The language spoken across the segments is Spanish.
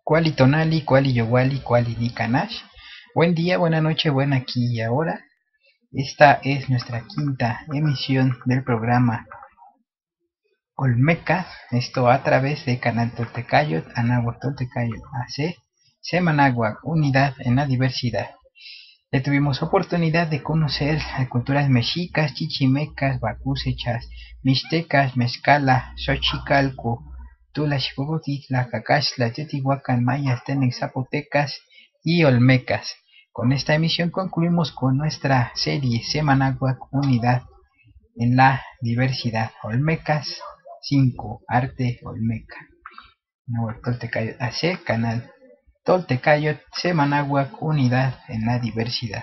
Kuali Tonali, Kuali Yowali, Kuali Nikanash. Buen día, buena noche, buen aquí y ahora. Esta es nuestra quinta emisión del programa Olmeca, esto a través de Canal Toltecayot, Anáhuac Toltecayot AC, Semanáhuac, Unidad en la Diversidad. Ya tuvimos oportunidad de conocer culturas mexicas, chichimecas, bacusechas, mixtecas, mezcala, xochicalco, tula, xicogotitla, cacaxtla, teotihuacan, mayas, tenec, zapotecas y olmecas. Con esta emisión concluimos con nuestra serie Semanáhuac, Unidad en la Diversidad. Olmecas 5, Arte Olmeca. Nahuatl Toltecayot AC, Canal Toltecayot, Semanáhuac, Unidad en la Diversidad.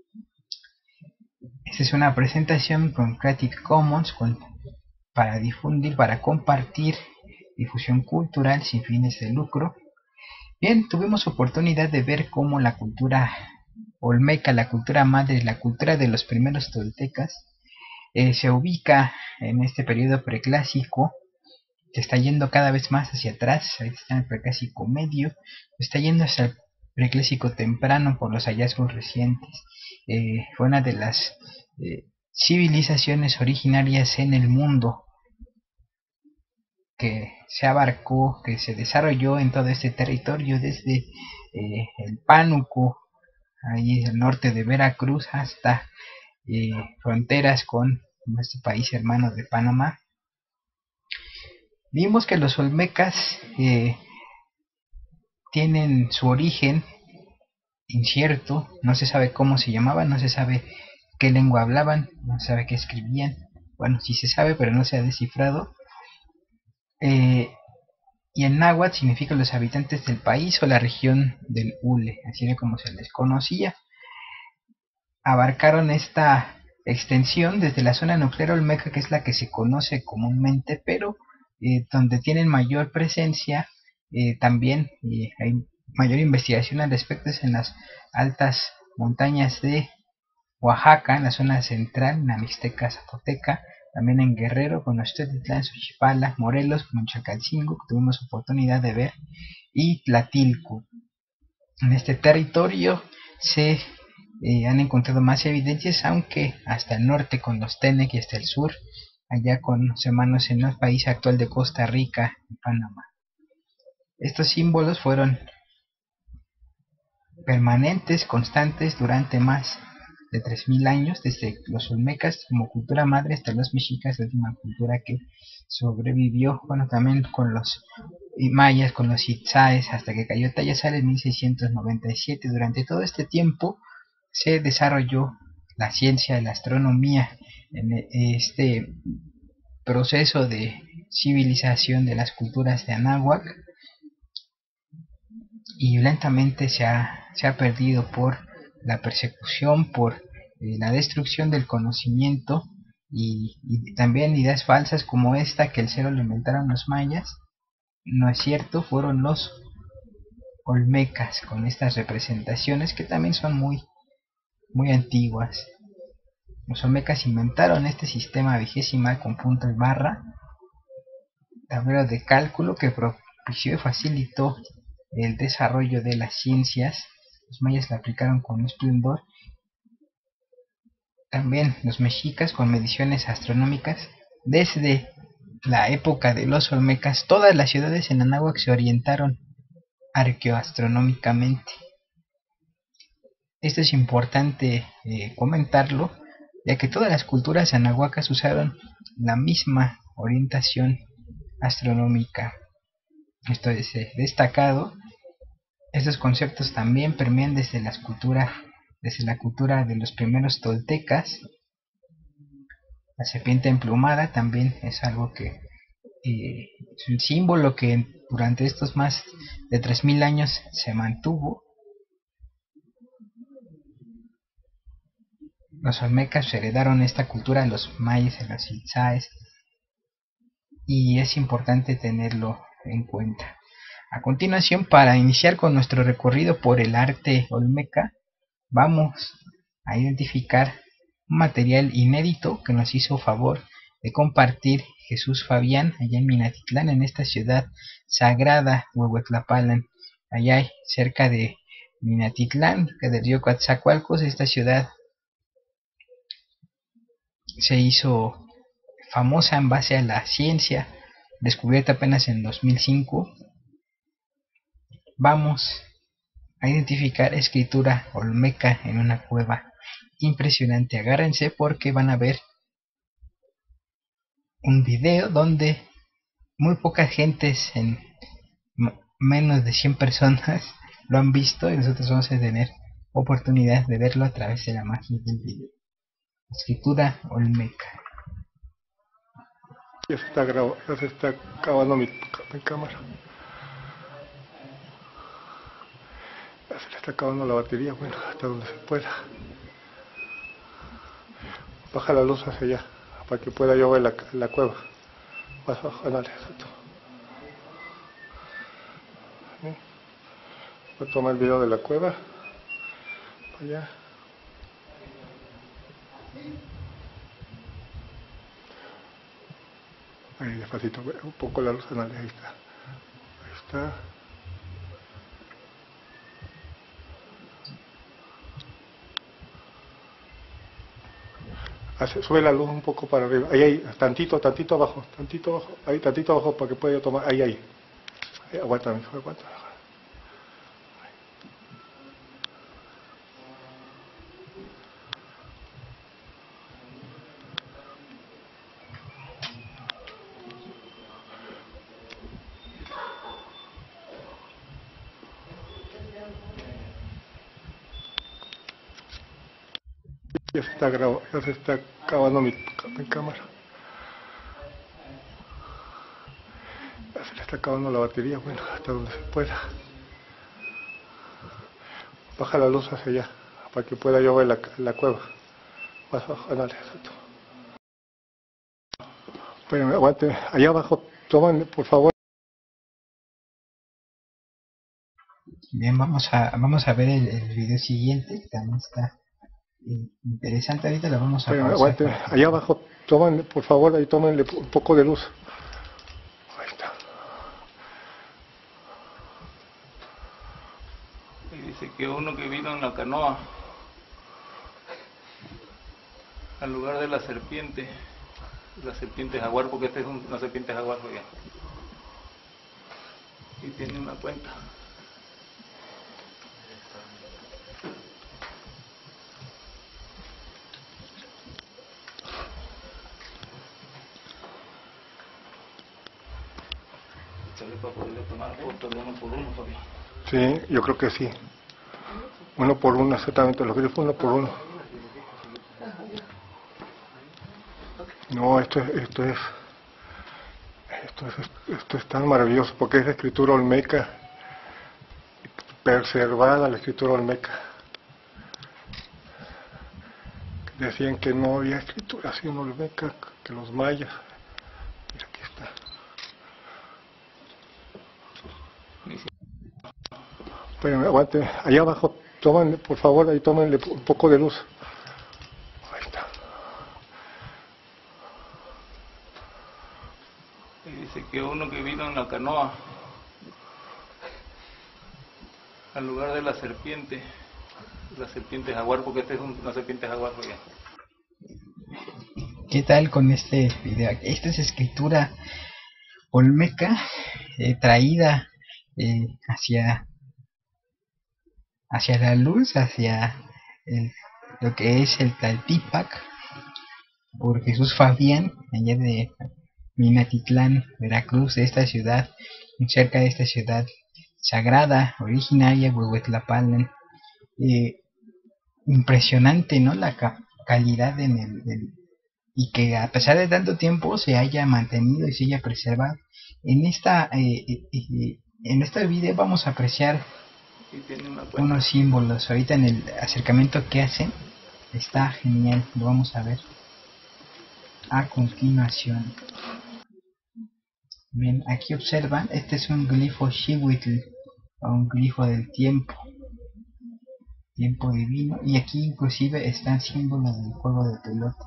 Esta es una presentación con Creative Commons para difundir, para compartir, difusión cultural sin fines de lucro. Bien, tuvimos oportunidad de ver cómo la cultura olmeca, la cultura madre, la cultura de los primeros toltecas, se ubica en este periodo preclásico. Se está yendo cada vez más hacia atrás, ahí está en el preclásico medio, se está yendo hacia el preclásico temprano por los hallazgos recientes. Fue una de las civilizaciones originarias en el mundo que se abarcó, que se desarrolló en todo este territorio, desde el Pánuco, ahí el norte de Veracruz, hasta fronteras con nuestro país hermano de Panamá. Vimos que los olmecas tienen su origen incierto, no se sabe cómo se llamaban, no se sabe qué lengua hablaban, no se sabe qué escribían. Bueno, sí se sabe, pero no se ha descifrado. Y en náhuatl significa los habitantes del país o la región del Hule, así era como se les conocía. Abarcaron esta extensión desde la zona nuclear olmeca, que es la que se conoce comúnmente, pero donde tienen mayor presencia, también hay mayor investigación al respecto, es en las altas montañas de Oaxaca, en la zona central, en la Mixteca Zapoteca, también en Guerrero, con Tenochtitlán, Xochipala, Morelos, con Chacalcingo, que tuvimos oportunidad de ver, y Tlatilco. En este territorio se han encontrado más evidencias, aunque hasta el norte con los Tenec y hasta el sur, allá con los hermanos en el país actual de Costa Rica y Panamá. Estos símbolos fueron permanentes, constantes durante más de 3000 años, desde los olmecas como cultura madre hasta los mexicas, la última cultura que sobrevivió, bueno, también con los mayas, con los itzáes, hasta que cayó Tayasal en 1697. Durante todo este tiempo se desarrolló la ciencia de la astronomía en este proceso de civilización de las culturas de Anáhuac, y lentamente se ha perdido por la persecución, por la destrucción del conocimiento, y también ideas falsas como esta, que el cero lo inventaron los mayas. No es cierto, fueron los olmecas, con estas representaciones que también son muy antiguas. Los olmecas inventaron este sistema vigesimal con punto y barra, tablero de cálculo, que propició y facilitó el desarrollo de las ciencias. Los mayas la aplicaron con esplendor. También los mexicas con mediciones astronómicas. Desde la época de los olmecas, todas las ciudades en Anáhuac se orientaron arqueoastronómicamente. Esto es importante comentarlo, ya que todas las culturas anahuacas usaron la misma orientación astronómica. Esto es destacado. Estos conceptos también permean desde la cultura de los primeros toltecas. La serpiente emplumada también es algo que es un símbolo que durante estos más de 3000 años se mantuvo. Los olmecas heredaron esta cultura de los mayas, de los itzáes, y es importante tenerlo en cuenta. A continuación, para iniciar con nuestro recorrido por el arte olmeca, vamos a identificar un material inédito que nos hizo favor de compartir Jesús Fabián allá en Minatitlán, en esta ciudad sagrada, Huehuetlapalan. allá cerca de Minatitlán, que del río Coatzacoalcos. Esta ciudad se hizo famosa en base a la ciencia, descubierta apenas en 2005. Vamos a identificar escritura olmeca en una cueva impresionante. Agárrense porque van a ver un video donde muy pocas gentes, en menos de 100 personas, lo han visto, y nosotros vamos a tener oportunidad de verlo a través de la magia del video. Escritura olmeca. Ya se está acabando mi cámara. Ya se le está acabando la batería, bueno, hasta donde se pueda. Baja la luz hacia allá, para que pueda yo ver la cueva. Más abajo, dale, exacto. Voy a tomar el video de la cueva. Para allá. Ahí despacito, un poco la luz, dale, ahí está. Ahí está. Sube la luz un poco para arriba. Ahí, tantito abajo, ahí, tantito abajo para que pueda yo tomar. Ahí. Aguántame. Ya se está acabando mi cámara. Ya se le está acabando la batería, bueno, hasta donde se pueda. Baja la luz hacia allá, para que pueda yo ver la cueva. Más abajo, dale, exacto. Espérenme, aguante. Allá abajo, toman, por favor. Bien, vamos a ver el video siguiente, que también está interesante. Ahorita lo vamos a pausar. Aguante. Allá abajo, toman, por favor, ahí tómenle un poco de luz. Ahí está. Y dice que uno que vino en la canoa al lugar de la serpiente jaguar, porque esta es una serpiente jaguar, ya. Y tiene una cuenta. Para poderle tomar fotos de uno por uno, Fabián. Sí, yo creo que sí. Uno por uno, exactamente, los grifos uno por uno. No, esto es tan maravilloso porque es la escritura olmeca, preservada la escritura olmeca. Decían que no había escritura así en olmeca, que los mayas. Mira, aquí está. Espérenme, aguante. Allá abajo, tomen, por favor, ahí tómenle un poco de luz. Ahí está. Y dice que uno que vino en la canoa al lugar de la serpiente jaguar, porque esta es una serpiente jaguar, ya. ¿Qué tal con este video? Esta es escritura olmeca, traída hacia la luz, hacia lo que es el Tlaltípac, por Jesús Fabián, allá de Minatitlán, Veracruz, de esta ciudad, cerca de esta ciudad sagrada, originaria, Huehuetlapalan. Impresionante, ¿no? La calidad y que a pesar de tanto tiempo se haya mantenido y se haya preservado. En este video vamos a apreciar unos símbolos. Ahorita en el acercamiento que hacen está genial, lo vamos a ver a continuación. Bien, aquí observan, este es un glifo Xihuitl, o un glifo del tiempo divino, y aquí inclusive están símbolos del juego de pelota.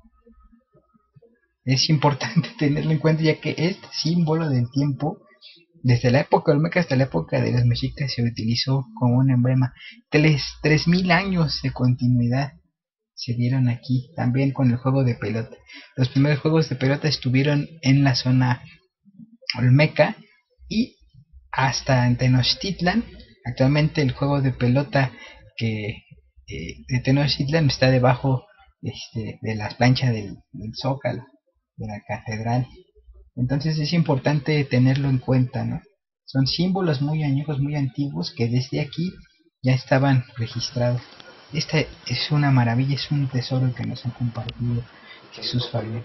Es importante tenerlo en cuenta, ya que este símbolo del tiempo Desde la época olmeca hasta la época de los mexicas se utilizó como un emblema. 3000 años de continuidad se dieron aquí, también con el juego de pelota. Los primeros juegos de pelota estuvieron en la zona olmeca y hasta en Tenochtitlan. Actualmente el juego de pelota que de Tenochtitlan está debajo de la plancha del Zócalo, de la catedral. Entonces es importante tenerlo en cuenta, ¿no? Son símbolos muy añejos, muy antiguos que desde aquí ya estaban registrados. Esta es una maravilla, es un tesoro que nos ha compartido Jesús Fabián.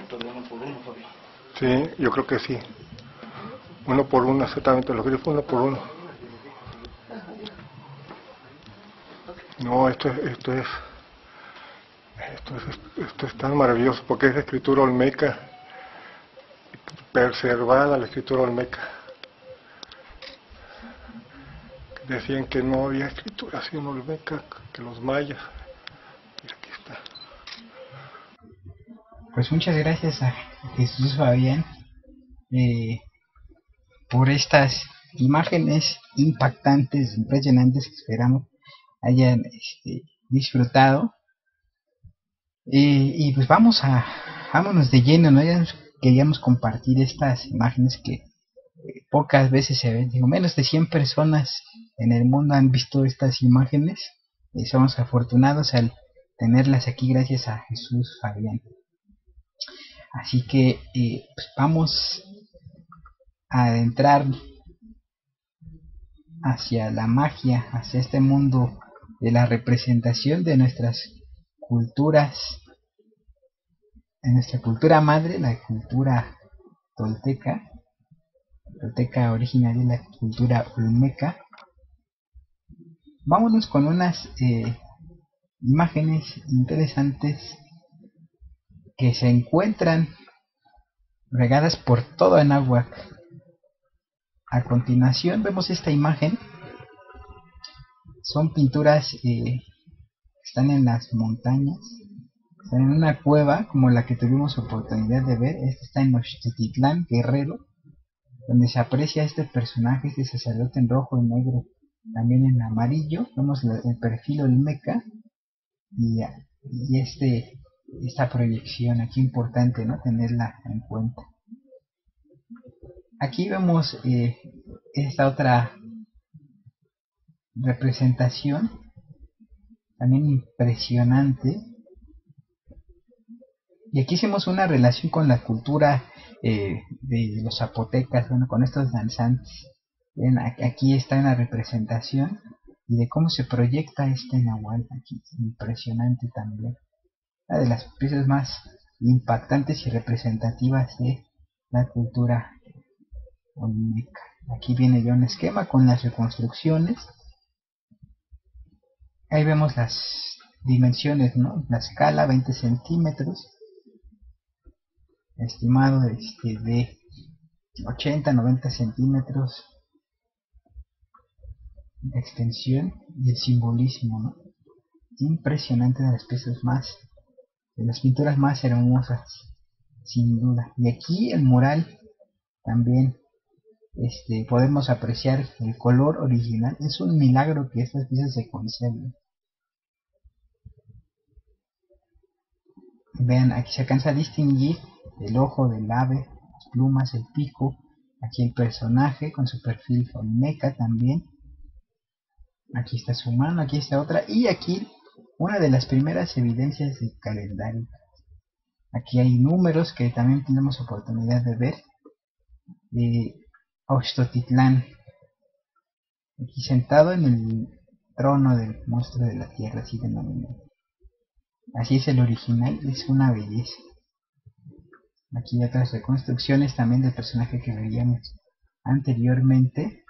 Sí, yo creo que sí. Uno por uno, exactamente, los grifos uno por uno. No, esto es tan maravilloso porque es de escritura olmeca, preservada la escritura olmeca. Decían que no había escritura así en olmeca, que los mayas. Mira, aquí está. Pues muchas gracias a Jesús Fabián por estas imágenes impactantes, impresionantes que esperamos hayan disfrutado. Y pues vámonos de lleno, ¿no? Ya queríamos compartir estas imágenes que pocas veces se ven. Digo, menos de 100 personas en el mundo han visto estas imágenes. Somos afortunados al tenerlas aquí gracias a Jesús Fabián. Así que pues vamos a adentrar hacia la magia, hacia este mundo de la representación de nuestras culturas, de nuestra cultura madre, la cultura tolteca originaria de la cultura olmeca. Vámonos con unas imágenes interesantes que se encuentran regadas por todo Anáhuac. A continuación vemos esta imagen. Son pinturas que están en las montañas, están en una cueva como la que tuvimos oportunidad de ver. Esta está en Nochtitlán, Guerrero, donde se aprecia este personaje, este sacerdote en rojo y negro, también en amarillo. Vemos el perfil olmeca y esta proyección aquí, importante, ¿no?, tenerla en cuenta. Aquí vemos esta otra representación también impresionante, y aquí hicimos una relación con la cultura de los zapotecas, bueno, con estos danzantes. Ven, aquí está una representación y de cómo se proyecta este nahual aquí, impresionante también. Una de las piezas más impactantes y representativas de la cultura olmeca. Aquí viene ya un esquema con las reconstrucciones. Ahí vemos las dimensiones, ¿no? La escala, 20 centímetros, estimado de 80-90 centímetros de extensión, y el simbolismo, ¿no? Impresionante, de las piezas de las pinturas más hermosas, sin duda. Y aquí el mural también podemos apreciar el color original. Es un milagro que estas piezas se conserven. Vean, aquí se alcanza a distinguir el ojo del ave, las plumas, el pico. Aquí el personaje con su perfil olmeca también. Aquí está su mano, aquí está otra. Y aquí una de las primeras evidencias del calendario. Aquí hay números que también tenemos oportunidad de ver. Oxtotitlán, aquí sentado en el trono del monstruo de la tierra, así denominado. Así es el original, es una belleza. Aquí hay otras reconstrucciones también del personaje que veíamos anteriormente.